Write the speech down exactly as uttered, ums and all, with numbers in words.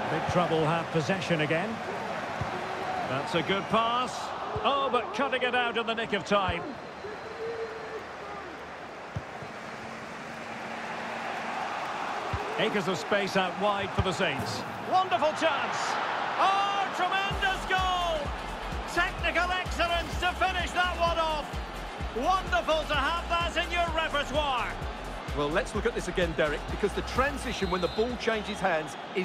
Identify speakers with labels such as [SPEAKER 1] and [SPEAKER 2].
[SPEAKER 1] Big trouble have possession again. That's a good pass. Oh, but cutting it out in the nick of time. Acres of space out wide for the Saints. Wonderful chance. Oh, tremendous goal! Technical excellence to finish that one off. Wonderful to have that in your repertoire.
[SPEAKER 2] Well, let's look at this again, Derek, because the transition when the ball changes hands is